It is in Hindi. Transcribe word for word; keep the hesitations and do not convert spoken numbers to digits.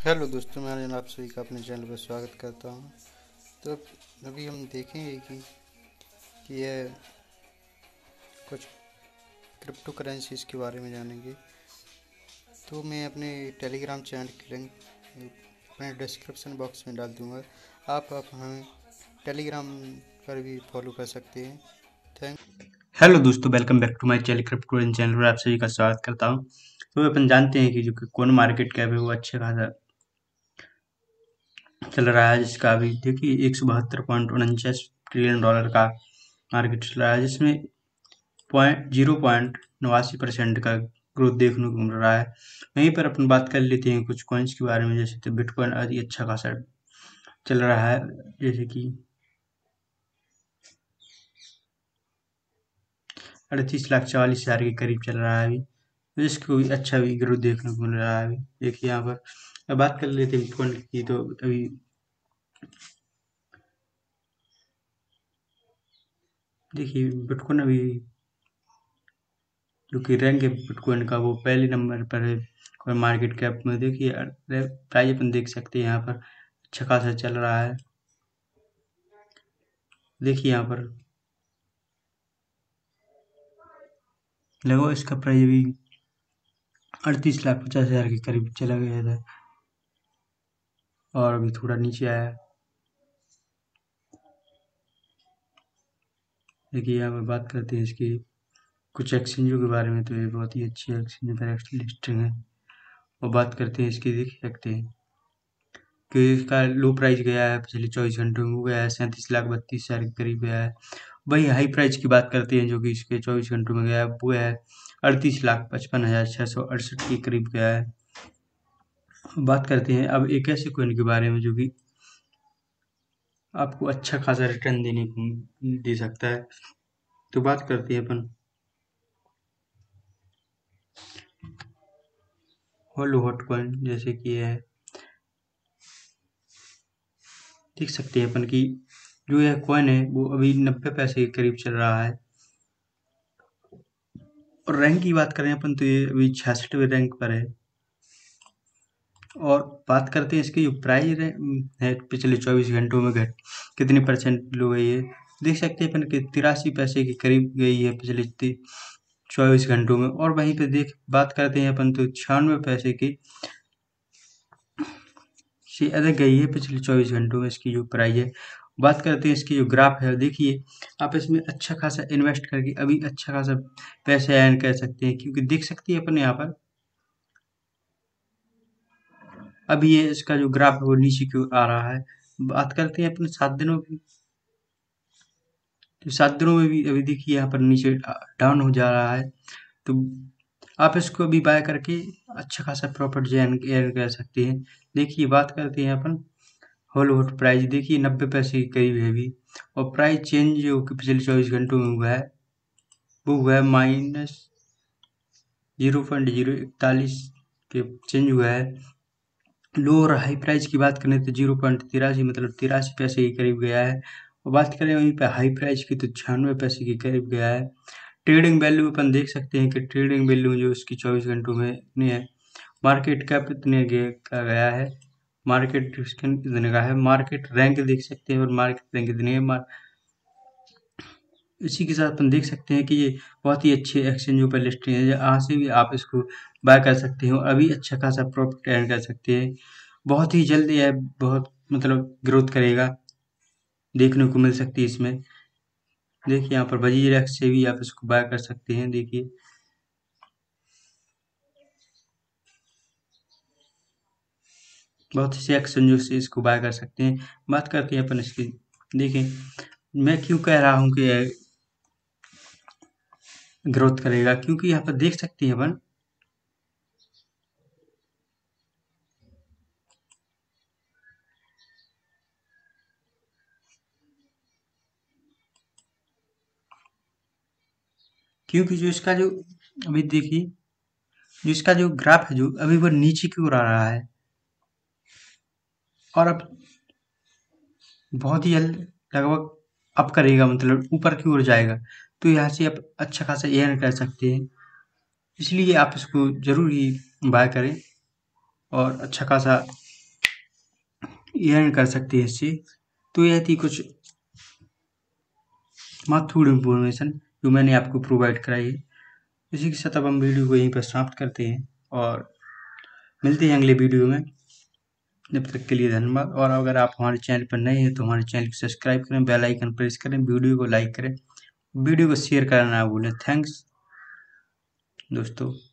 हेलो दोस्तों, मैं आप सभी का अपने चैनल पर स्वागत करता हूं। तो अब- अभी हम देखेंगे कि कि यह कुछ क्रिप्टो करेंसीज के बारे में जानेंगे। तो मैं अपने टेलीग्राम चैनल की लिंक अपने डिस्क्रिप्शन बॉक्स में डाल दूंगा। आप आप हमें टेलीग्राम पर भी फॉलो कर सकते हैं। थैंक हेलो दोस्तों, welcome back to my channel crypto channel पर आप सभी का स्वागत करता हूं। तो अपन जानते हैं कि जो कि कौन मार्केट कैप है वो अच्छे खासा चल रहा है, जिसका अभी देखिए एक सौ बहत्तर पॉइंट उनचास ट्रिलियन डॉलर का मार्केट चल रहा है, जिसमें पॉइंट जीरो पॉइंट नवासी परसेंट का ग्रोथ देखने को मिल रहा है। वहीं पर अपन बात कर लेते हैं कुछ कॉइन्स के बारे में, जैसे तो बिटकॉइन अभी अच्छा खासा चल रहा है, जैसे कि अड़तीस लाख चालीस हजार के करीब चल रहा है अभी। तो इसको भी अच्छा भी ग्रोथ देखने को मिल रहा है अभी। देखिए यहाँ पर अब बात कर लेते हैं बिटकॉइन की, तो अभी देखिए बिटकॉइन अभी जो कि रैंक है बिटकॉइन का वो पहले नंबर पर है। कोई मार्केट कैप में देखिए प्राइस अपन देख सकते हैं यहाँ पर अच्छा खासा चल रहा है। देखिए यहाँ पर लगो इसका प्राइस अभी अड़तीस लाख पचास हजार के करीब चला गया था और अभी थोड़ा नीचे आया है। देखिए यहाँ पर बात करते हैं इसकी कुछ एक्सचेंजों के बारे में, तो ये बहुत ही अच्छी एक्सचेंज पर लिस्टिंग है। और बात करते हैं इसकी, देख सकते हैं कि इसका लो प्राइस गया है पिछले चौबीस घंटों में, वो गया है सैंतीस लाख बत्तीस हजार के करीब गया है। वही हाई प्राइस की बात करते हैं जो कि इसके चौबीस घंटों में गया है, वो है अड़तीस लाख पचपन हजार छः सौ अड़सठ के करीब गया है। बात करते हैं अब एक ऐसे कोइन के बारे में जो कि आपको अच्छा खासा रिटर्न देने को दे सकता है। तो बात करते हैं अपन होलो हॉट कॉइन, जैसे कि है देख सकते हैं अपन की जो यह कॉइन है वो अभी नब्बे पैसे के करीब चल रहा है। और रैंक की बात करें अपन तो ये अभी छियासठवें रैंक पर है। और बात करते हैं इसकी जो प्राइस है पिछले चौबीस घंटों में घट कितने परसेंट लो गई है। देख सकते हैं अपन कि तिरासी पैसे के करीब गई है पिछले चौबीस घंटों में। और वहीं पे देख बात करते हैं अपन तो छियानवे पैसे की से अधिक गई है पिछले चौबीस घंटों में इसकी जो प्राइस है। बात करते हैं इसकी जो ग्राफ है, देखिए आप इसमें अच्छा खासा इन्वेस्ट करके अभी अच्छा खासा पैसे अर्न कर सकते हैं, क्योंकि देख सकते हैं अपन यहाँ पर अभी ये इसका जो ग्राफ है वो नीचे की ओर आ रहा है। बात करते हैं अपने सात दिनों की, तो सात दिनों में भी अभी देखिए यहाँ पर नीचे डाउन हो जा रहा है। तो आप इसको अभी बाय करके अच्छा खासा प्रॉफिट जो अर्न कर सकते हैं। देखिए बात करते हैं अपन हॉलीवुड प्राइस, देखिए नब्बे पैसे के करीब है अभी। और प्राइस चेंज जो कि पिछले चौबीस घंटों में हुआ है वो हुआ है माइनस जीरो पॉइंट जीरो इकतालीस के चेंज हुआ है। लो और हाई प्राइस की बात करें तो जीरो पॉइंट तिरासी मतलब तिरासी पैसे के करीब गया है। और बात करें वहीं पे हाई प्राइस की तो छियानवे पैसे के करीब गया है। ट्रेडिंग वैल्यू अपन देख सकते हैं कि ट्रेडिंग वैल्यू जो इसकी चौबीस घंटों में इतनी है। मार्केट कैप इतने का गया है, मार्केट इतने का है। मार्केट रैंक देख सकते हैं और मार्केट रैंक इतने है। इसी के साथ अपन देख सकते हैं कि ये बहुत ही अच्छे एक्सचेंजों पर लिस्टें हैं, यहाँ से भी आप इसको बाय कर सकते हो, अभी अच्छा खासा प्रॉफिट अर्न कर सकते हैं। बहुत ही जल्द यह बहुत मतलब ग्रोथ करेगा देखने को मिल सकती है इसमें। देखिए यहाँ पर वजीर एक्स से भी आप इसको बाय कर सकते हैं। देखिए बहुत से एक्सचेंजों से इसको बाय कर सकते हैं। बात करते हैं अपन इसकी, देखिए मैं क्यों कह रहा हूँ कि ग्रोथ करेगा, क्योंकि यहाँ पर देख सकते हैं अपन क्योंकि जो इसका जो अभी देखिए जो इसका जो ग्राफ है जो अभी वो नीचे की ओर आ रहा है और अब बहुत ही जल्द लगभग अप करेगा, मतलब ऊपर की ओर जाएगा। तो यहाँ से आप अच्छा खासा अर्न कर सकते हैं, इसलिए आप इसको जरूर ही बाय करें और अच्छा खासा अर्न कर सकते हैं इससे। तो यह थी कुछ महत्वपूर्ण इन्फॉर्मेशन जो मैंने आपको प्रोवाइड कराई है। इसी के साथ अब हम वीडियो को यहीं पर समाप्त करते हैं और मिलते हैं अगले वीडियो में। जब तक के लिए धन्यवाद। और अगर आप हमारे चैनल पर नए हैं तो हमारे चैनल को सब्सक्राइब करें, बेल आइकन प्रेस करें, वीडियो को लाइक करें, वीडियो को शेयर करना ना भूलें। थैंक्स दोस्तों।